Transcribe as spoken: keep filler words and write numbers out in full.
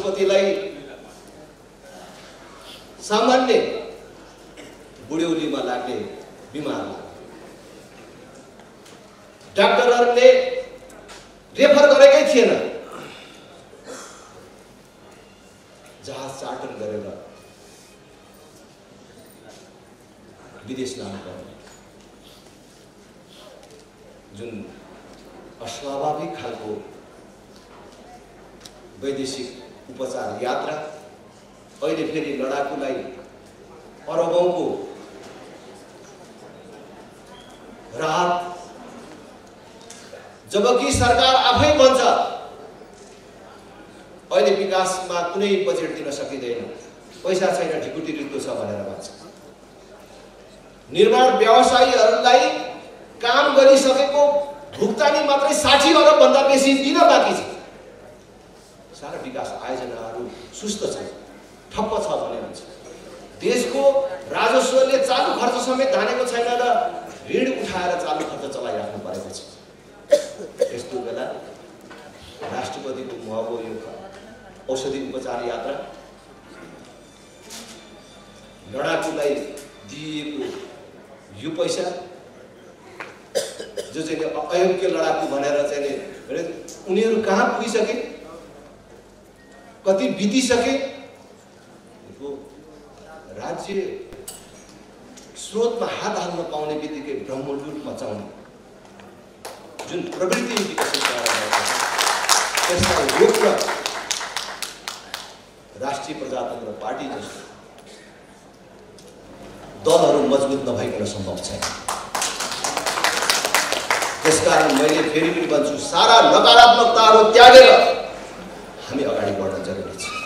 राष्ट्रपतिलाई सामान्य बुढ्यौलीमा लाग्ने बिमार लाग्यो। डाक्टरहरूले रेफर गरेकै थिएन, जहाज चार्टर गरेर विदेश लानु पर्यो। जुन अस्वाभाविक खालको वैदेशिक उपचार यात्रा, अहिले फेरि लडाकुलाई अरबौंको राहत, जबकि सरकार आफै भन्छ अहिले विकासमा कुनै बजेट दिन सकिँदैन, पैसा छैन, ढिकुटी रित्तो छ भनेर भन्छ। निर्माण व्यवसायीहरूलाई काम गरिसकेको भुक्तानी मात्रै साठी अरब भन्दा बेसी दिन बाँकी छ। सारा विकास आयोजनाहरू सुस्त छ, ठप्प छ भने भन्छ। देशको राजस्वले चालु खर्च समेत धानेको छैन र ऋण उठाएर चालु खर्च चलाइराख्नु परेको छ। यस्तो बेला राष्ट्रपतिको महँगो यो औषधि उपचार यात्रा, लडाकुलाई दिइएको यो पैसा जो चाहिँ अयोग्य लडाकु भनेर चाहिँ उनीहरू कहाँ पुगिसके, कति बितिसके, राज्य स्रोतमा हात हाल्न पाउने बित्तिकै ब्रह्मलुट मचाउने जुन प्रवृत्ति विकसित भएर त्यसलाई रोक्न राष्ट्रिय प्रजातन्त्र पार्टी जस्तो दलहरू मजबुत नभइकन सम्भव छैन। त्यसकारण मैले फेरि पनि भन्छु, सारा नकारात्मकताहरू त्यागेर हामी अगाडि बढ्न जरुरी छ।